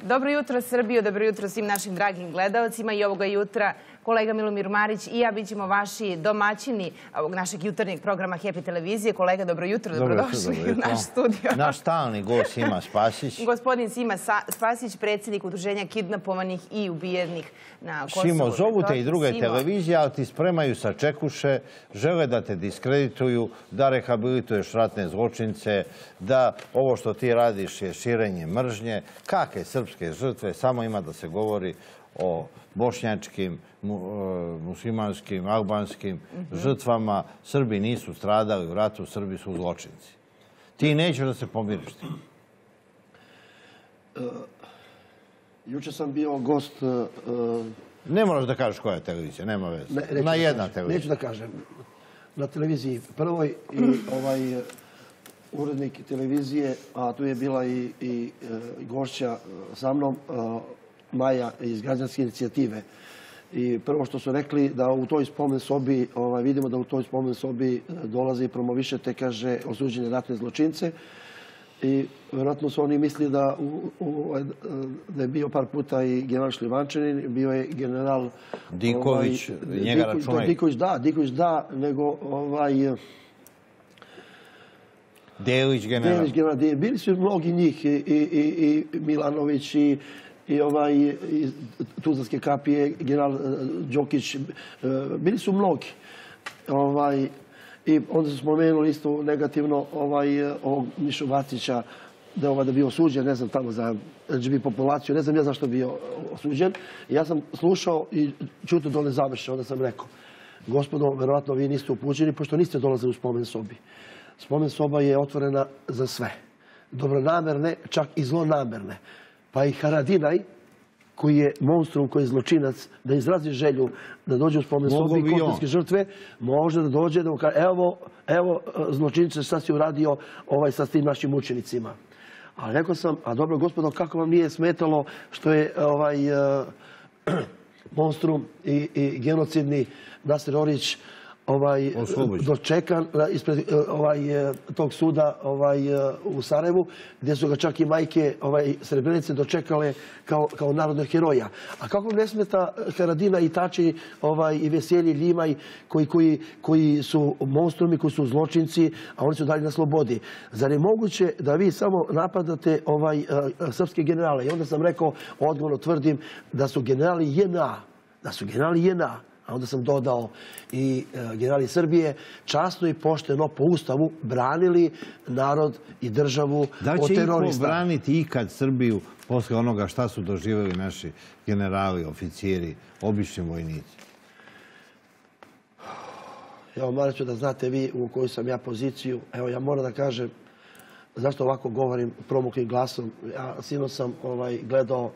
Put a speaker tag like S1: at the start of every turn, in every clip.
S1: Dobro jutro Srbijo, dobro jutro svim našim dragim gledalcima i ovoga jutra kolega Milomir Marić i ja bit ćemo vaši domaćini ovog našeg jutarnjeg programa Happy televizije. Kolega, dobro jutro, dobrodošli u naš studio.
S2: Naš stalni gost Sima Spasić.
S1: Gospodin Sima Spasić, predsjednik udruženja kidnapovanih i ubijenih na Kosovu.
S2: Simo, zovu te i druge televizije, ali ti spremaju sačekuše, žele da te diskredituju, da rehabilituješ ratne zločince, da ovo što ti radiš je širenje mržnje. Kakve srpske žrtve, samo ima da se govori o bošnjačkim, muslimanskim, albanskim žrtvama. Srbi nisu stradali u ratu, Srbi su zločinci. Ti nećeš da se pomiriš ti.
S3: Juče sam bio gost...
S2: Ne moraš da kažeš koja je televizija, nema veze. Na jedna televizija.
S3: Neću da kažem. Na televiziji prvoj i urednik televizije, a tu je bila i gošća sa mnom, Maja iz Građanske inicijative. I prvo što su rekli da u toj spomen sobi, vidimo da u toj spomen sobi dolaze i promovišete, kaže, osuđene ratne zločince. I vjerojatno su oni mislili da je bio par puta i general Šljivančanin, bio je general...
S2: Diković, njega računaj.
S3: Diković da, nego
S2: Delić general.
S3: Bili su mnogi njih, i Milanović, i iz Tuzlanske kapije, general Đokić, bili su mnogi. I onda su spomenuli isto negativno ovog Mišu Vacića, da je bio osuđen, ne znam, tamo za LGBT populaciju, ne znam ja zašto je bio osuđen. Ja sam slušao i čuto dole završao, onda sam rekao, gospodo, verovatno vi niste upućeni, pošto niste dolazili u spomen sobi. Spomen soba je otvorena za sve. Dobronamerne, čak i zlonamerne. Pa i Haradinaj, koji je monstrum, koji je zločinac, da izrazi želju da dođe u spomen sobi i kosovske žrtve, može da dođe da mu kaže, evo zločinice, šta si uradio sa tim našim učenicima. Ali rekao sam, a dobro gospodo, kako vam nije smetalo što je monstrum i genocidni Nasir Orić dočekan ispred tog suda u Sarajevu, gdje su ga čak i majke Srebrenice dočekale kao narodnog heroja. A kako ne smeta Haradina i Tači i Veselji Ljimaj koji su monstrumi, koji su zločinci, a oni su dalje na slobodi? Zar je moguće da vi samo napadate srpske generale? I onda sam rekao, odgovorno tvrdim da su generali JNA, a onda sam dodao i generali Srbije, časno i pošteno po Ustavu branili narod i državu od terorista.
S2: Da li će iko braniti ikad Srbiju posle onoga šta su doživjeli naši generali, oficiri, obični vojnici?
S3: Evo, morat ću da znate vi u kojoj sam ja poziciju. Evo, ja moram da kažem zašto ovako govorim promuklim glasom. Ja sinoć sam gledao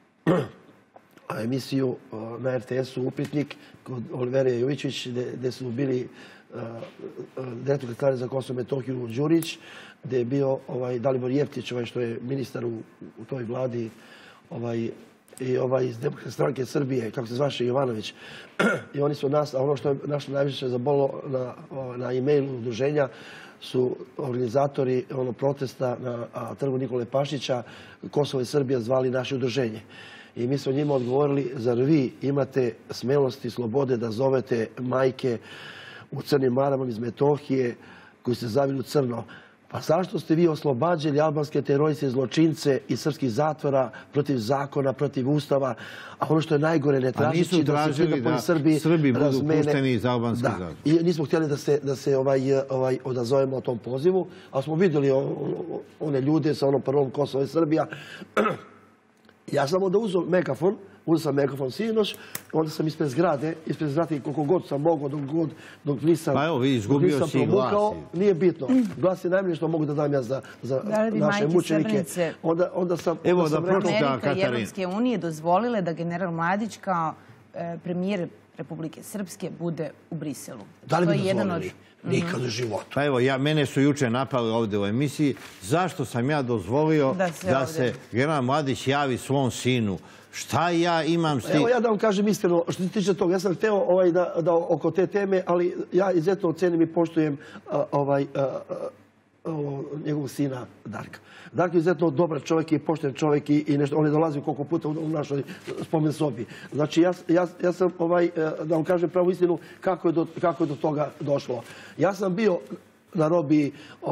S3: emisiju na RTS-u Upitnik kod Oliverije Jovićević, gdje su bili direktor kancelarije za Kosovo i Metohiju Đurić, gdje je bio Dalibor Jeftić, što je ministar u toj vladi, i iz Demokratske stranke Srbije, kako se zvaše, Jovanović. I oni su nas, a ono što je naš najviše zabolilo na e-mailu udruženja, su organizatori protesta na trgu Nikole Pašića, Kosovo i Srbija zvali naše udruženje. I mi smo njima odgovorili, zar vi imate smelosti i slobode da zovete majke u crnim maramama iz Metohije koji se zavili u crno? Pa zašto ste vi oslobađali albanske teroriste i zločince iz srpskih zatvora protiv zakona, protiv ustava? A ono što je najgore, ne tražići da se
S2: Srbi budu pušteni iz albanskih zatvora.
S3: I nismo htjeli da se odazovemo o tom pozivu, ali smo vidjeli one ljude sa onom prvom Kosovo i Srbija. Ja sam onda uzeo megafon sinoć, onda sam ispred zgrade koliko god sam mogao, dok nisam promukao, nije bitno. Glas je najmanje što mogu da dam ja za naše mučenike. Onda sam
S1: Amerika i Evropske unije dozvolile da general Mladić kao premijer Republike Srpske bude u Briselu.
S3: Da li bi dozvolili? Nikad u životu.
S2: Pa evo, mene su juče napali ovdje u emisiji. Zašto sam ja dozvolio da se general Mladić javi svom sinu? Šta ja imam s tim?
S3: Evo ja da vam kažem iskreno, što se tiče toga, ja sam hteo da oko te teme, ali ja izuzetno ocenim i poštujem njegovog sina Darka. Dark je izuzetno dobar čovjek i pošten čovjek i nešto, on je dolazio koliko puta u našoj spomen sobi. Znači, ja sam, da vam kažem pravu istinu, kako je do toga došlo. Ja sam bio na robiji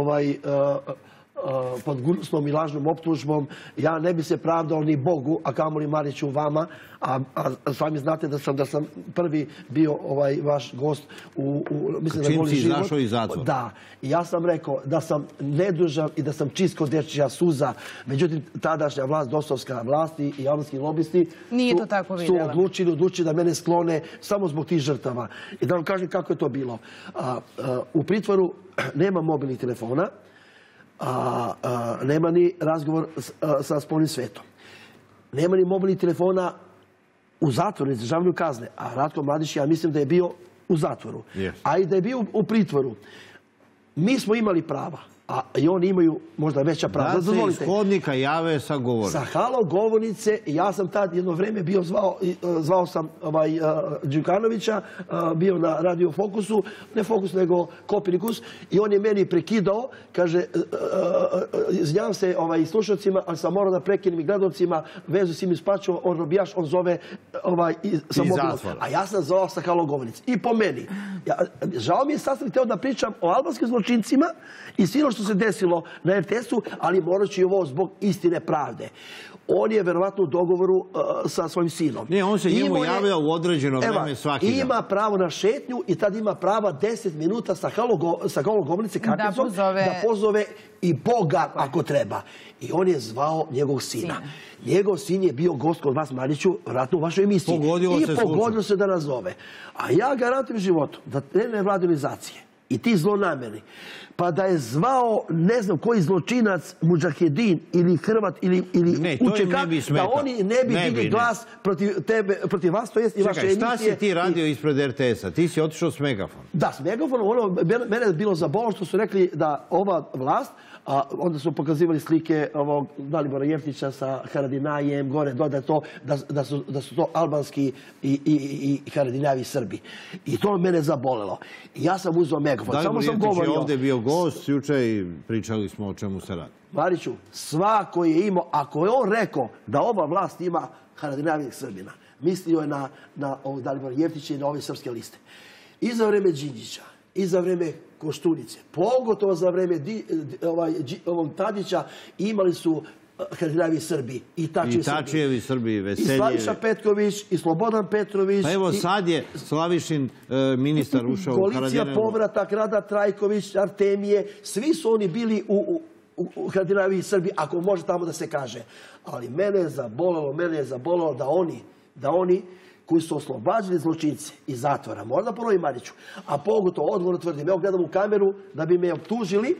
S3: pod gnusnom i lažnom optužbom. Ja ne bi se pravdao ni Bogu, a kamoli Mariću vama, a sami znate da sam prvi bio vaš gost mislim da Goli život.
S2: Izašao iz zatvora.
S3: Da. I ja sam rekao da sam nedužan i da sam čist ko dečija suza. Međutim, tadašnja vlast, dosovska vlast i albanski lobisti su odlučili da mene sklone samo zbog tih žrtava. I da vam kažem kako je to bilo. U pritvoru nema mobilnih telefona, nema ni razgovor sa spoljnim svetom. Nema ni mobilnih telefona u zatvoru, ne izdržavanju kazne. A Ratko Mladić, ja mislim da je bio u zatvoru. A i da je bio u pritvoru. Mi smo imali prava, a i oni imaju možda veća prava.
S2: Da se iz hodnika jave sa govornice.
S3: Sa halo govornice, ja sam tad jedno vreme bio zvao sam Đukanovića, bio na Radio Fokusu, ne Fokus nego Kopinikus, i on je meni prekidao, kaže, izvinjavam se slušalcima, ali sam morao da prekinem i gledalcima vezu s im isplaćao, on robijaš, on zove sa mobilom. A ja sam zvao sa halo govornice. I po meni. Žao mi je, sad sam hteo da pričam o albanskim zločincima i svino što se desilo na RTS-u, ali morat ću i ovo zbog istine pravde. On je verovatno u dogovoru sa svojim sinom.
S2: Ne, on se njemu javlja u određeno vreme svaki dan.
S3: Ima pravo na šetnju i tad ima prava 10 minuta sa halo govornice karticom da pozove i Boga ako treba. I on je zvao njegovog sina. Njegov sin je bio gost kod vas, Mariću, vratno u vašoj emisiji. I pogodilo se da nas zove. A ja garantujem životu da te nevladinizacije i ti zlonamerni, pa da je zvao, ne znam, koji zločinac, mudžahedin ili Hrvat ili učeka, da oni ne bi digli glas protiv vas, to jest i vaše emisije.
S2: Čekaj, šta si ti radio ispred RTS-a? Ti si otišao s megafonom.
S3: Da, s megafonom. Mene je bilo zabolo što su rekli da ova vlast, a onda su pokazivali slike Dalibora Jeftića sa Haradinajem, gore dodaje to, da su to albanski i Haradinajevi Srbi. I to mene zabolelo. I ja sam uzeo megafon.
S2: Dalibor Jeftić je ovdje bio gost juče i pričali smo o čemu se radi.
S3: Mariću, svako je imao, ako je on rekao da ova vlast ima Haradinajevih Srbina, mislio je na Dalibora Jeftića i na ove srpske liste. I za vreme Đinđića, i za vreme Koštunice, pogotovo za vreme Tadića, imali su Haradinajevi Srbi i
S2: Tačijevi Srbi, Veseljevi.
S3: I Slaviša Petković, i Slobodan Petrović.
S2: Pa evo sad je Slavišin ministar ušao u Haradinajevu.
S3: Koalicija Povratak, Rada Trajković, Artemije, svi su oni bili u Haradinajevi Srbi, ako može tamo da se kaže. Ali mene je zabolelo da oni koji su oslobađali zločince iz zatvora, možda ponovim Mariću, a pogotovo odgovorno tvrdim, evo gledam u kameru, da bi me optužili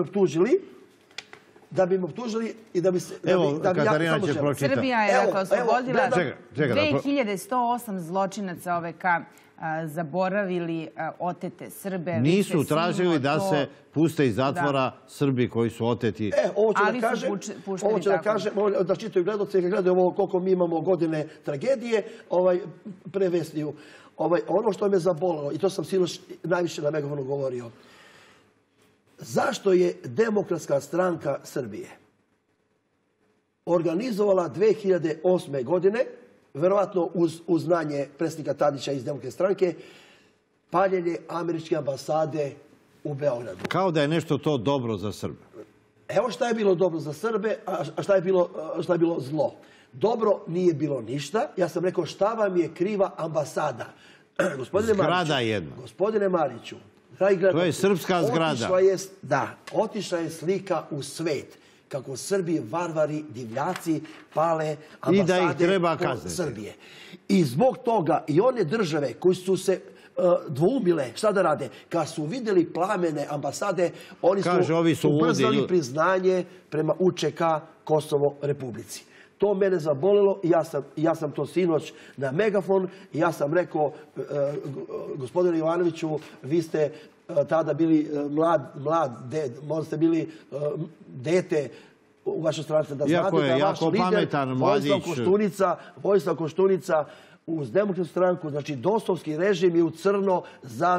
S3: i da bi se...
S2: Evo, Katarina će pročitati.
S1: Srbija je oslobodila 2108 zločinaca OVK, zaboravili otete Srbe.
S2: Nisu tražili da se puste iz zatvora Srbi koji su oteti.
S3: Ovo ću da kažem, da čitaju gledalce, kad gledaju ovo koliko mi imamo godine tragedije, prevestiju. Ono što me zabolilo, i to sam sinoć najviše na megafonu govorio, zašto je Demokratska stranka Srbije organizovala 2008. godine, verovatno uz znanje predsjednika Tadića iz Demokratske stranke, paljenje američke ambasade u Beogradu.
S2: Kao da je nešto to dobro za Srbe.
S3: Evo šta je bilo dobro za Srbe, a šta je bilo zlo. Dobro nije bilo ništa. Ja sam rekao, šta vam je kriva ambasada?
S2: Zgrada jedna.
S3: Gospodine Mariću,
S2: to je srpska zgrada.
S3: Otišla je slika u svet kako Srbi, varvari, divljaci pale ambasade po Srbije. I zbog toga i one države koji su se dvoumile šta da rade, kad su vidjeli plamene ambasade, oni su ubrzali priznanje prema UČK Kosovo Republici. To mene zabolilo i ja sam to sinoć na megafon i ja sam rekao, gospodine Jovanoviću, vi ste tada bili mlad, možda ste bili dete u vašoj stranci, da znate da je vaš lider Vojislav Koštunica uz Demokratsku stranku, znači dosovski režim je u crno zavio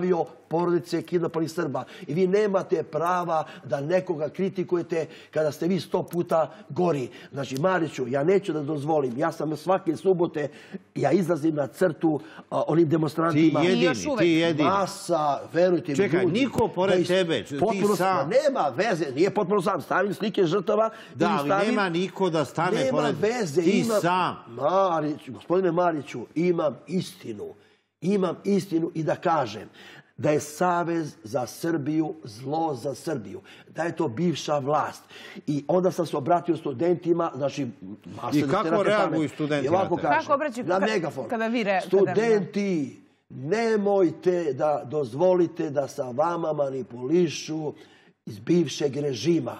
S3: porodice kidnapovanih Srba. I vi nemate prava da nekoga kritikujete kada ste vi 100 puta gori. Znači, Mariću, ja neću da dozvolim. Ja sam svake subote, ja izlazim na crtu onim demonstrantima.
S2: Ti jedini.
S3: Masa, verujte mi,
S2: čekaj, niko pored tebe, ti sam.
S3: Nema veze, nije potpuno sam. Stavim slike žrtava.
S2: Da, ali nema niko da stane pored tebe.
S3: Nema veze.
S2: Ti sam.
S3: Gospodine Mariću, imam istinu. Imam istinu i da kažem da je Savez za Srbiju zlo za Srbiju. Da je to bivša vlast. I onda sam se obratio studentima, znači...
S2: I kako reaguju studenti na te?
S1: Kako obraćaju
S3: na megafon.
S1: Kada vi
S3: Studenti, nemojte da dozvolite da sa vama manipulišu iz bivšeg režima.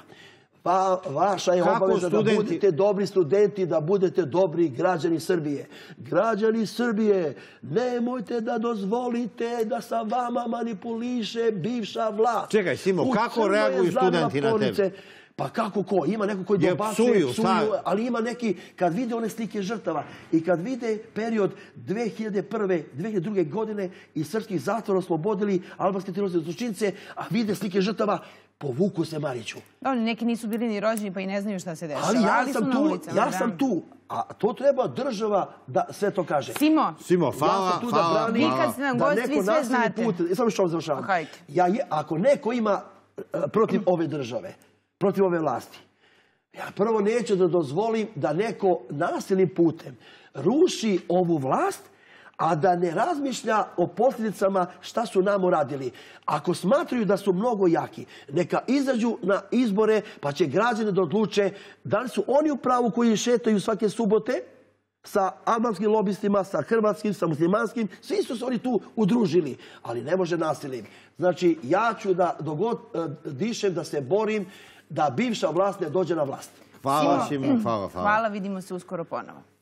S3: Vaša je obaveza da budete dobri studenti, da budete dobri građani Srbije. Građani Srbije, nemojte da dozvolite da sa vama manipuliše bivša vlast.
S2: Čekaj, Simo, kako reaguju studenti na tebe?
S3: Pa kako ko? Ima neko koji dobacuje, psuju, ali ima neki, kad vide one slike žrtava i kad vide period 2001. 2002. godine i srpskih zatvora oslobodili albanske teroriste zločince, a vide slike žrtava, povuku se, Mariću.
S1: Neki nisu bili ni rođeni pa i ne znaju šta se dešava.
S3: Ali ja sam tu. A to treba država da sve to kaže.
S1: Simo,
S2: hvala.
S1: Vi kad ste nam gost, vi sve znate.
S3: Samo što vam završavam. Ako neko ima protiv ove države, protiv ove vlasti, ja prvo neću da dozvolim da neko nasilnim putem ruši ovu vlast, a da ne razmišlja o posljedicama šta su nam uradili. Ako smatraju da su mnogo jaki, neka izađu na izbore, pa će građani da odluče da li su oni u pravu koji šetaju svake subote sa albanskim lobistima, sa hrvatskim, sa muslimanskim. Svi su se oni tu udružili, ali ne može nasilnim. Znači, ja ću da dogod dišem, da se borim da bivša vlast ne dođe na vlast.
S2: Hvala, Simo. Hvala.
S1: Hvala, vidimo se uskoro ponovo.